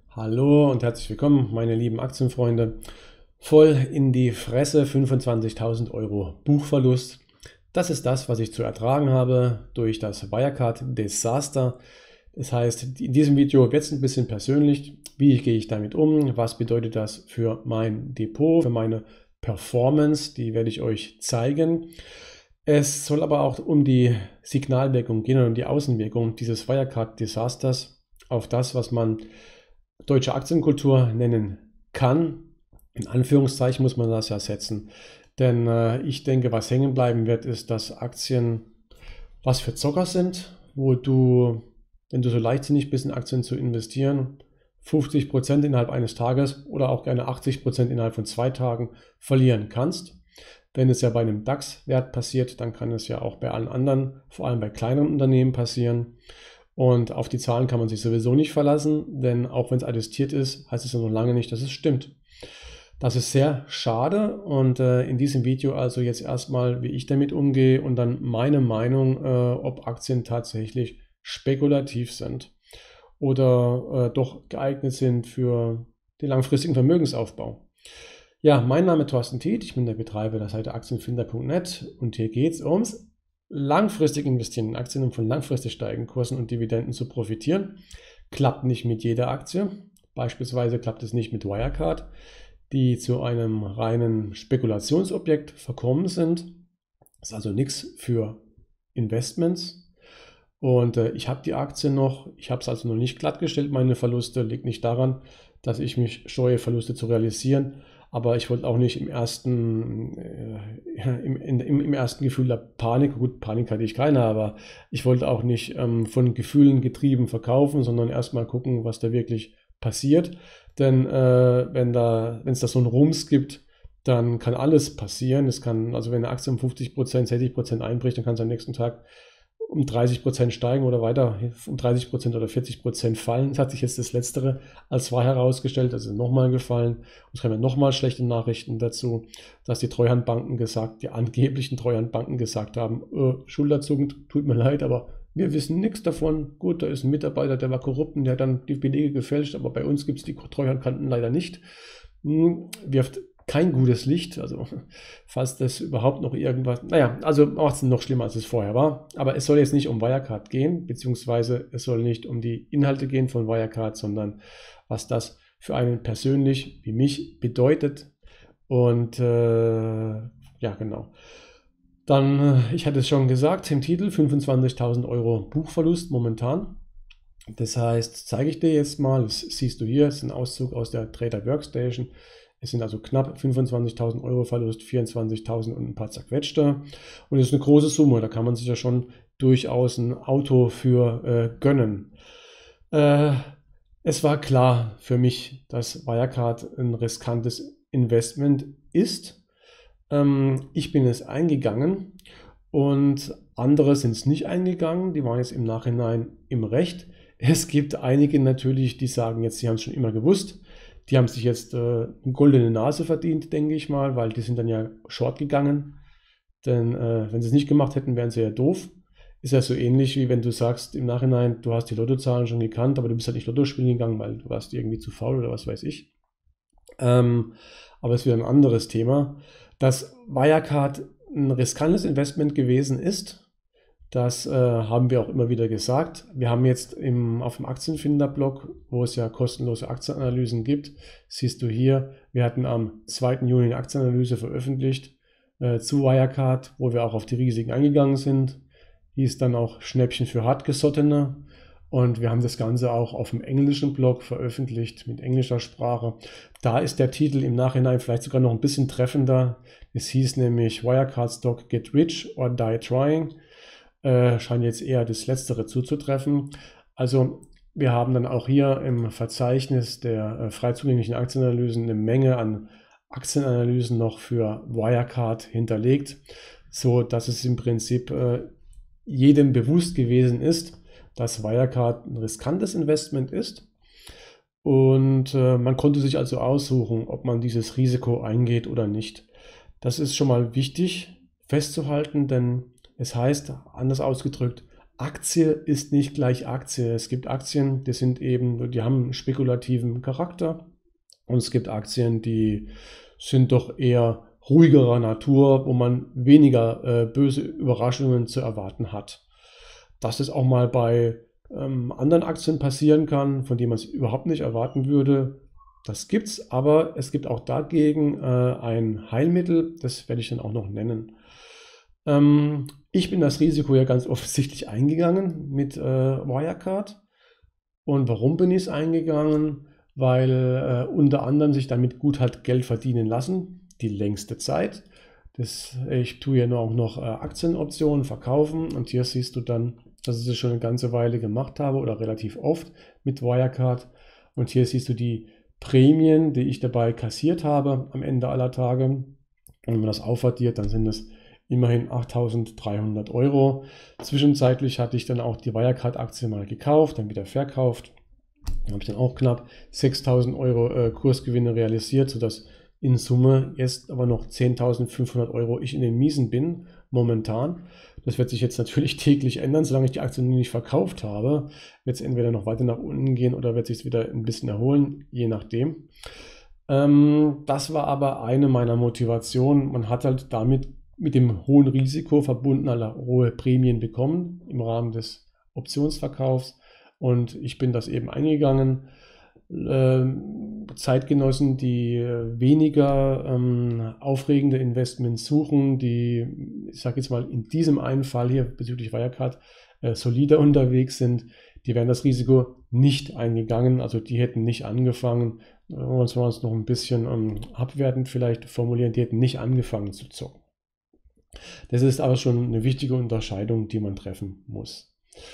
Hallo und herzlich willkommen, meine lieben Aktienfreunde. Voll in die Fresse, 25.000 Euro Buchverlust. Das ist das, was ich zu ertragen habe durch das Wirecard-Desaster. Das heißt, in diesem Video wird es ein bisschen persönlich. Wie gehe ich damit um? Was bedeutet das für mein Depot, für meine Performance? Die werde ich euch zeigen. Es soll aber auch um die Signalwirkung gehen und um die Außenwirkung dieses Wirecard-Desasters auf das, was man deutsche Aktienkultur nennen kann. In Anführungszeichen muss man das ja setzen. Denn ich denke, was hängen bleiben wird, ist, dass Aktien was für Zocker sind, wo du, wenn du so leichtsinnig bist, in Aktien zu investieren, 50% innerhalb eines Tages oder auch gerne 80% innerhalb von 2 Tagen verlieren kannst. Wenn es ja bei einem DAX-Wert passiert, dann kann es ja auch bei allen anderen, vor allem bei kleineren Unternehmen passieren. Und auf die Zahlen kann man sich sowieso nicht verlassen, denn auch wenn es attestiert ist, heißt es ja noch lange nicht, dass es stimmt. Das ist sehr schade und in diesem Video also jetzt erstmal, wie ich damit umgehe und dann meine Meinung, ob Aktien tatsächlich spekulativ sind oder doch geeignet sind für den langfristigen Vermögensaufbau. Ja, mein Name ist Thorsten Tiet, ich bin der Betreiber der Seite aktienfinder.net und hier geht es ums langfristig investieren in Aktien, um von langfristig steigenden Kursen und Dividenden zu profitieren. Klappt nicht mit jeder Aktie. Beispielsweise klappt es nicht mit Wirecard, die zu einem reinen Spekulationsobjekt verkommen sind. Das ist also nichts für Investments. Und ich habe die Aktie noch, ich habe es also noch nicht glattgestellt, meine Verluste, liegt nicht daran, dass ich mich scheue, Verluste zu realisieren, aber ich wollte auch nicht im ersten Gefühl der Panik, gut, Panik hatte ich keine, aber ich wollte auch nicht von Gefühlen getrieben verkaufen, sondern erstmal gucken, was da wirklich passiert. Denn wenn es da so einen Rums gibt, dann kann alles passieren. Es kann, also wenn eine Aktie um 50%, 60% einbricht, dann kann es am nächsten Tag um 30% steigen oder weiter um 30% oder 40% fallen. Es hat sich jetzt das Letztere als wahr herausgestellt, also nochmal gefallen. Und es kamen nochmal schlechte Nachrichten dazu, dass die angeblichen Treuhandbanken gesagt haben, Schulterzuckend, tut mir leid, aber wir wissen nichts davon. Gut, da ist ein Mitarbeiter, der war korrupt und der hat dann die Belege gefälscht, aber bei uns gibt es die Treuhandkanten leider nicht. Wirft kein gutes Licht, also falls das überhaupt noch irgendwas, naja, also macht es noch schlimmer, als es vorher war. Aber es soll jetzt nicht um Wirecard gehen, beziehungsweise es soll nicht um die Inhalte gehen von Wirecard, sondern was das für einen persönlich wie mich bedeutet. Und ja, genau. Dann, ich hatte es schon gesagt, im Titel 25.000 Euro Buchverlust momentan. Das heißt, zeige ich dir jetzt mal, das siehst du hier, ist ein Auszug aus der Trader Workstation. Es sind also knapp 25.000 Euro Verlust, 24.000 und ein paar zerquetschte. Und das ist eine große Summe, da kann man sich ja schon durchaus ein Auto für gönnen. Es war klar für mich, dass Wirecard ein riskantes Investment ist. Ich bin es eingegangen und andere sind es nicht eingegangen, die waren jetzt im Nachhinein im Recht. Es gibt einige natürlich, die sagen jetzt, sie haben es schon immer gewusst. Die haben sich jetzt eine goldene Nase verdient, denke ich mal, weil die sind dann ja short gegangen. Denn wenn sie es nicht gemacht hätten, wären sie ja doof. Ist ja so ähnlich, wie wenn du sagst im Nachhinein, du hast die Lottozahlen schon gekannt, aber du bist halt nicht Lotto spielen gegangen, weil du warst irgendwie zu faul oder was weiß ich. Aber es ist wieder ein anderes Thema. Dass Wirecard ein riskantes Investment gewesen ist, das haben wir auch immer wieder gesagt. Wir haben jetzt auf dem Aktienfinder-Blog, wo es ja kostenlose Aktienanalysen gibt, siehst du hier, wir hatten am 2. Juni eine Aktienanalyse veröffentlicht zu Wirecard, wo wir auch auf die Risiken eingegangen sind. Hieß dann auch Schnäppchen für Hartgesottene. Und wir haben das Ganze auch auf dem englischen Blog veröffentlicht mit englischer Sprache. Da ist der Titel im Nachhinein vielleicht sogar noch ein bisschen treffender. Es hieß nämlich Wirecard Stock Get Rich or Die Trying. Scheint jetzt eher das Letztere zuzutreffen. Also wir haben dann auch hier im Verzeichnis der frei zugänglichen Aktienanalysen eine Menge an Aktienanalysen noch für Wirecard hinterlegt, so dass es im Prinzip jedem bewusst gewesen ist, dass Wirecard ein riskantes Investment ist. Und man konnte sich also aussuchen, ob man dieses Risiko eingeht oder nicht. Das ist schon mal wichtig festzuhalten, denn es heißt, anders ausgedrückt, Aktie ist nicht gleich Aktie. Es gibt Aktien, die haben einen spekulativen Charakter, und es gibt Aktien, die sind doch eher ruhigerer Natur, wo man weniger böse Überraschungen zu erwarten hat. Dass es auch mal bei anderen Aktien passieren kann, von denen man es überhaupt nicht erwarten würde, das gibt's, aber es gibt auch dagegen ein Heilmittel, das werde ich dann auch noch nennen. Ich bin das Risiko ja ganz offensichtlich eingegangen mit Wirecard. Und warum bin ich es eingegangen? Weil unter anderem sich damit gut hat Geld verdienen lassen, die längste Zeit. Ich tue ja nur auch noch Aktienoptionen verkaufen, und hier siehst du dann, dass ich es schon eine ganze Weile gemacht habe oder relativ oft mit Wirecard. Und hier siehst du die Prämien, die ich dabei kassiert habe am Ende aller Tage. Und wenn man das aufaddiert, dann sind es immerhin 8.300 Euro. Zwischenzeitlich hatte ich dann auch die Wirecard-Aktie mal gekauft, dann wieder verkauft. Dann habe ich dann auch knapp 6.000 Euro Kursgewinne realisiert, sodass in Summe jetzt aber noch 10.500 Euro ich in den Miesen bin, momentan. Das wird sich jetzt natürlich täglich ändern. Solange ich die Aktie nicht verkauft habe, wird es entweder noch weiter nach unten gehen oder wird sich wieder ein bisschen erholen, je nachdem. Das war aber eine meiner Motivationen. Man hat halt damit mit dem hohen Risiko verbunden hohe Prämien bekommen im Rahmen des Optionsverkaufs, und ich bin das eben eingegangen. Zeitgenossen, die weniger aufregende Investments suchen, die, ich sage jetzt mal, in diesem einen Fall hier bezüglich Wirecard solider unterwegs sind, die wären das Risiko nicht eingegangen, also die hätten nicht angefangen, uns noch ein bisschen abwertend vielleicht formulieren, die hätten nicht angefangen zu zocken. Das ist aber schon eine wichtige Unterscheidung, die man treffen muss.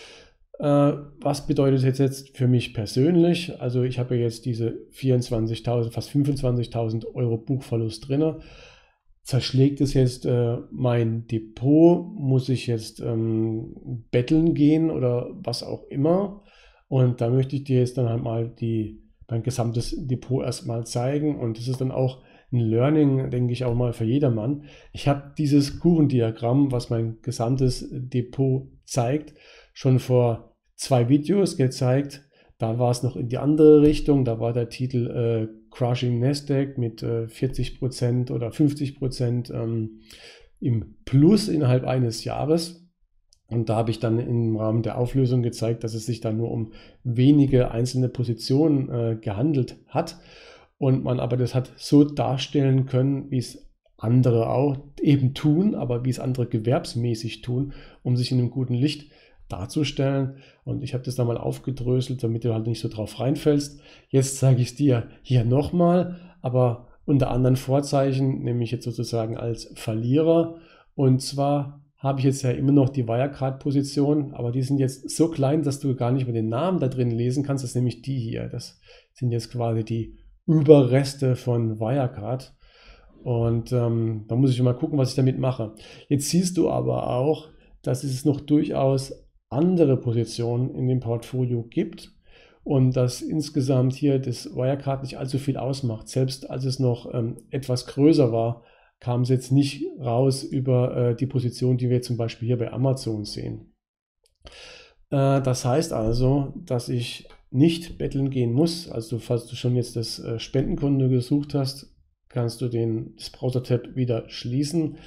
Was bedeutet das jetzt für mich persönlich? Also ich habe jetzt diese 24.000, fast 25.000 Euro Buchverlust drin. Zerschlägt es jetzt mein Depot? Muss ich jetzt betteln gehen oder was auch immer? Und da möchte ich dir jetzt dann halt mal mein gesamtes Depot erstmal zeigen, und das ist dann auch ein Learning, denke ich, auch mal für jedermann. Ich habe dieses Kuchendiagramm, was mein gesamtes Depot zeigt, schon vor 2 Videos gezeigt. Da war es noch in die andere Richtung. Da war der Titel Crushing Nasdaq mit 40% oder 50% im Plus innerhalb eines Jahres. Und da habe ich dann im Rahmen der Auflösung gezeigt, dass es sich da nur um wenige einzelne Positionen gehandelt hat. Und man aber das hat so darstellen können, wie es andere auch eben tun, aber wie es andere gewerbsmäßig tun, um sich in einem guten Licht darzustellen. Und ich habe das da mal aufgedröselt, damit du halt nicht so drauf reinfällst. Jetzt zeige ich es dir hier nochmal, aber unter anderen Vorzeichen, nämlich jetzt sozusagen als Verlierer. Und zwar habe ich jetzt ja immer noch die Wirecard-Position, aber die sind jetzt so klein, dass du gar nicht mehr den Namen da drin lesen kannst. Das ist nämlich die hier. Das sind jetzt quasi die Überreste von Wirecard. Und da muss ich mal gucken, was ich damit mache. Jetzt siehst du aber auch, dass es noch durchaus andere Positionen in dem Portfolio gibt und dass insgesamt hier das Wirecard nicht allzu viel ausmacht. Selbst als es noch etwas größer war, kam es jetzt nicht raus über die Position, die wir zum Beispiel hier bei Amazon sehen. Das heißt also, dass ich nicht betteln gehen muss. Also falls du schon jetzt das Spendenkonto gesucht hast, kannst du das Browser-Tab wieder schließen.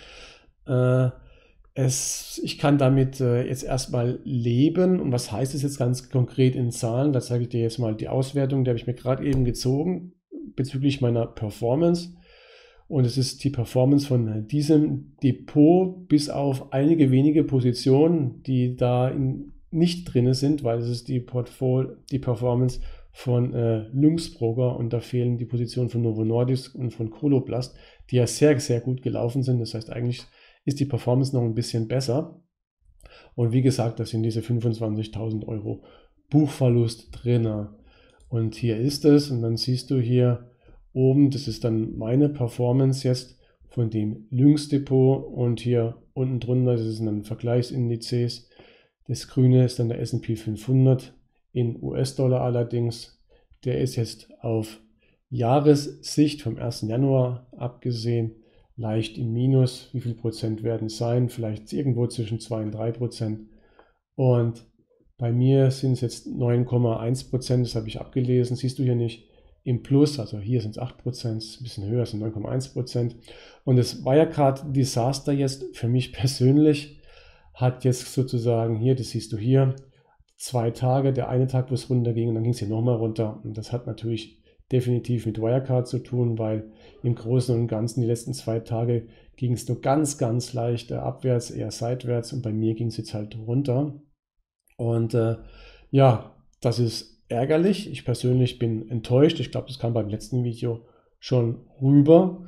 Ich kann damit jetzt erstmal leben. Und was heißt es jetzt ganz konkret in Zahlen? Da zeige ich dir jetzt mal die Auswertung, die habe ich mir gerade eben gezogen bezüglich meiner Performance. Und es ist die Performance von diesem Depot bis auf einige wenige Positionen, die da nicht drin sind, weil es ist die Performance von Lynxbroker, und da fehlen die Positionen von Novo Nordisk und von Coloplast, die ja sehr, sehr gut gelaufen sind. Das heißt, eigentlich ist die Performance noch ein bisschen besser. Und wie gesagt, da sind diese 25.000 Euro Buchverlust drin. Und hier ist es, und dann siehst du hier oben, das ist dann meine Performance jetzt von dem Lynx-Depot, und hier unten drunter, das sind dann Vergleichsindizes. Das grüne ist dann der S&P 500 in US-Dollar allerdings. Der ist jetzt auf Jahressicht vom 1. Januar abgesehen leicht im Minus. Wie viel Prozent werden es sein? Vielleicht irgendwo zwischen 2 und 3%. Und bei mir sind es jetzt 9,1%, das habe ich abgelesen, siehst du hier nicht, im Plus, also hier sind es 8%, ein bisschen höher, sind 9,1%. Und das Wirecard-Desaster jetzt für mich persönlich hat jetzt sozusagen hier, das siehst du hier, 2 Tage, der eine Tag, wo es runterging und dann ging es hier nochmal runter. Und das hat natürlich definitiv mit Wirecard zu tun, weil im Großen und Ganzen die letzten 2 Tage ging es nur ganz, ganz leicht abwärts, eher seitwärts und bei mir ging es jetzt halt runter. Und ja, das ist ärgerlich. Ich persönlich bin enttäuscht. Ich glaube, das kam beim letzten Video schon rüber.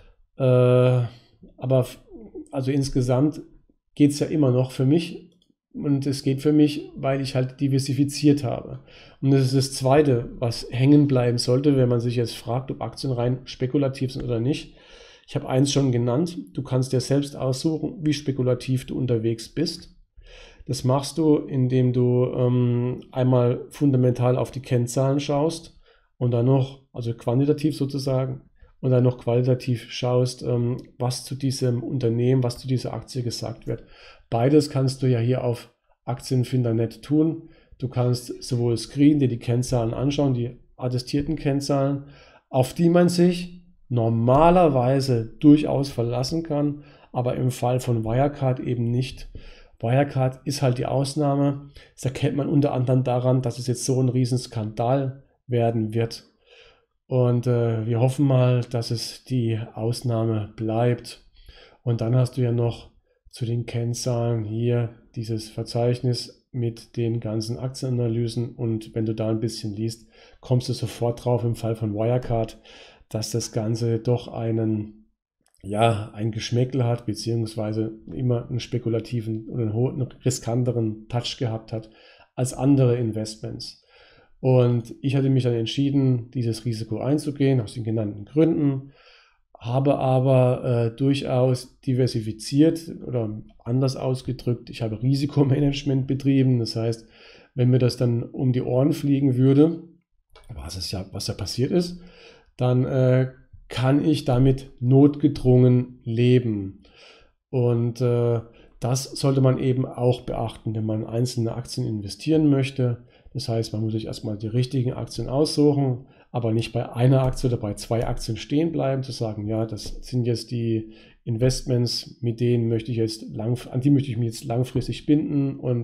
Aber also insgesamt geht es ja immer noch für mich. Und es geht für mich, weil ich halt diversifiziert habe. Und das ist das Zweite, was hängen bleiben sollte, wenn man sich jetzt fragt, ob Aktien rein spekulativ sind oder nicht. Ich habe eins schon genannt. Du kannst dir selbst aussuchen, wie spekulativ du unterwegs bist. Das machst du, indem du einmal fundamental auf die Kennzahlen schaust und dann noch, also quantitativ sozusagen, und dann noch qualitativ schaust, was zu diesem Unternehmen, was zu dieser Aktie gesagt wird. Beides kannst du ja hier auf Aktienfinder.net tun. Du kannst sowohl screenen, dir die Kennzahlen anschauen, die attestierten Kennzahlen, auf die man sich normalerweise durchaus verlassen kann, aber im Fall von Wirecard eben nicht. Wirecard ist halt die Ausnahme. Das erkennt man unter anderem daran, dass es jetzt so ein Riesenskandal werden wird. Und wir hoffen mal, dass es die Ausnahme bleibt. Und dann hast du ja noch zu den Kennzahlen hier dieses Verzeichnis mit den ganzen Aktienanalysen. Und wenn du da ein bisschen liest, kommst du sofort drauf im Fall von Wirecard, dass das Ganze doch ein Geschmäckle hat, beziehungsweise immer einen spekulativen oder einen riskanteren Touch gehabt hat als andere Investments. Und ich hatte mich dann entschieden, dieses Risiko einzugehen, aus den genannten Gründen, habe aber durchaus diversifiziert oder anders ausgedrückt, ich habe Risikomanagement betrieben. Das heißt, wenn mir das dann um die Ohren fliegen würde, was ja passiert ist, dann kann ich damit notgedrungen leben. Und das sollte man eben auch beachten, wenn man in einzelne Aktien investieren möchte. Das heißt, man muss sich erstmal die richtigen Aktien aussuchen, aber nicht bei einer Aktie oder bei 2 Aktien stehen bleiben, zu sagen, ja, das sind jetzt die Investments, an die möchte ich mich jetzt langfristig binden und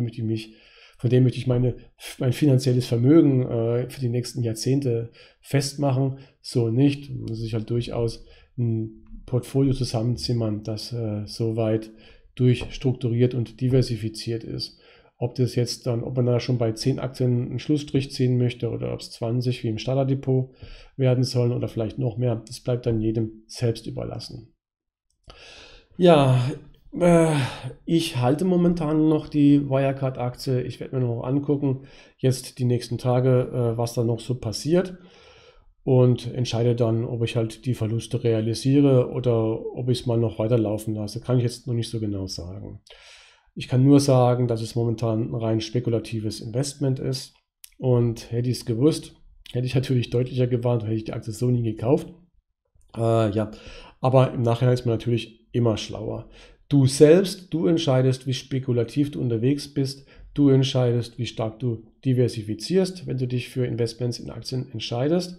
von denen möchte ich mein finanzielles Vermögen für die nächsten Jahrzehnte festmachen. So nicht. Man muss sich halt durchaus ein Portfolio zusammenzimmern, das soweit durchstrukturiert und diversifiziert ist. Ob man da schon bei 10 Aktien einen Schlussstrich ziehen möchte oder ob es 20 wie im Starterdepot werden sollen oder vielleicht noch mehr, das bleibt dann jedem selbst überlassen. Ja, ich halte momentan noch die Wirecard-Aktie. Ich werde mir noch angucken, jetzt die nächsten Tage, was da noch so passiert und entscheide dann, ob ich halt die Verluste realisiere oder ob ich es mal noch weiterlaufen lasse. Kann ich jetzt noch nicht so genau sagen. Ich kann nur sagen, dass es momentan ein rein spekulatives Investment ist und hätte ich es gewusst, hätte ich natürlich deutlicher gewarnt, hätte ich die Aktie so nie gekauft. Ja, aber im Nachhinein ist man natürlich immer schlauer. Du entscheidest, wie spekulativ du unterwegs bist. Du entscheidest, wie stark du diversifizierst, wenn du dich für Investments in Aktien entscheidest.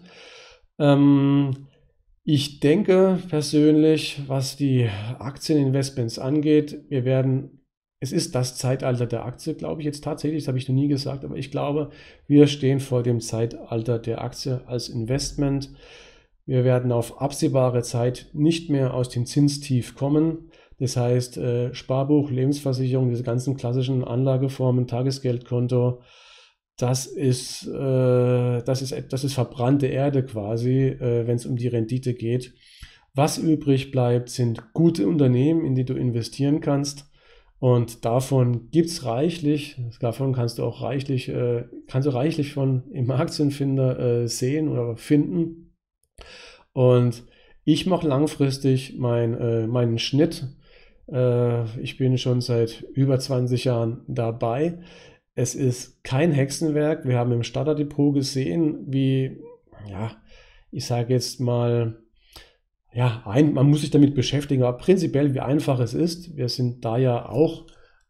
Ich denke persönlich, was die Aktieninvestments angeht, es ist das Zeitalter der Aktie, glaube ich jetzt tatsächlich, das habe ich noch nie gesagt, aber ich glaube, wir stehen vor dem Zeitalter der Aktie als Investment. Wir werden auf absehbare Zeit nicht mehr aus dem Zinstief kommen. Das heißt, Sparbuch, Lebensversicherung, diese ganzen klassischen Anlageformen, Tagesgeldkonto, das ist verbrannte Erde quasi, wenn es um die Rendite geht. Was übrig bleibt, sind gute Unternehmen, in die du investieren kannst. Und davon gibt es reichlich. Davon kannst du reichlich von im Aktienfinder sehen oder finden. Und ich mache langfristig meinen Schnitt. Ich bin schon seit über 20 Jahren dabei. Es ist kein Hexenwerk. Wir haben im Starterdepot gesehen, ich sage jetzt mal, man muss sich damit beschäftigen, aber prinzipiell, wie einfach es ist. Wir sind da ja auch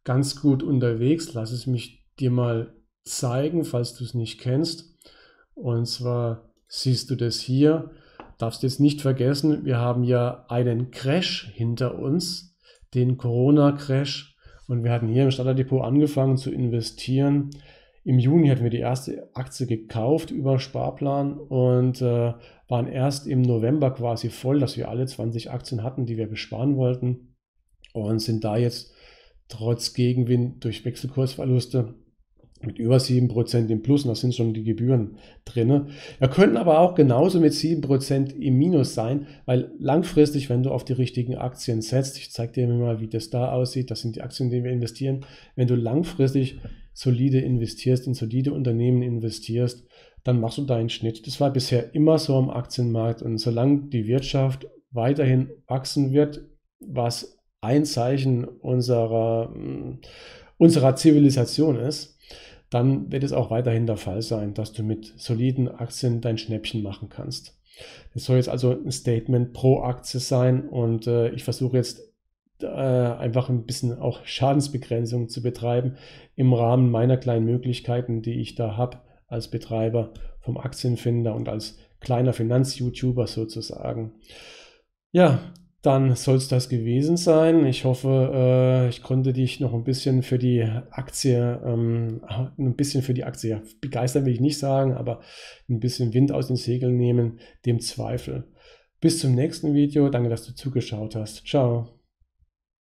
ganz gut unterwegs. Lass es mich dir mal zeigen, falls du es nicht kennst. Und zwar siehst du das hier. Darfst jetzt nicht vergessen, wir haben ja einen Crash hinter uns, den Corona-Crash. Und wir hatten hier im Starterdepot angefangen zu investieren. Im Juni hatten wir die erste Aktie gekauft über Sparplan und waren erst im November quasi voll, dass wir alle 20 Aktien hatten, die wir besparen wollten, und sind da jetzt trotz Gegenwind durch Wechselkursverluste mit über 7% im Plus, und da sind schon die Gebühren drin. Wir könnten aber auch genauso mit 7% im Minus sein, weil langfristig, wenn du auf die richtigen Aktien setzt, ich zeige dir mal, wie das da aussieht, das sind die Aktien, in die wir investieren, wenn du langfristig solide investierst, in solide Unternehmen investierst, dann machst du deinen Schnitt. Das war bisher immer so am Aktienmarkt, und solange die Wirtschaft weiterhin wachsen wird, was ein Zeichen unserer Zivilisation ist, dann wird es auch weiterhin der Fall sein, dass du mit soliden Aktien dein Schnäppchen machen kannst. Das soll jetzt also ein Statement pro Aktie sein, und ich versuche jetzt einfach ein bisschen auch Schadensbegrenzung zu betreiben im Rahmen meiner kleinen Möglichkeiten, die ich da habe als Betreiber vom Aktienfinder und als kleiner Finanz-YouTuber sozusagen. Ja, dann soll es das gewesen sein. Ich hoffe, ich konnte dich noch ein bisschen für die Aktie, ja, begeistern will ich nicht sagen, aber ein bisschen Wind aus den Segeln nehmen, dem Zweifel. Bis zum nächsten Video. Danke, dass du zugeschaut hast. Ciao.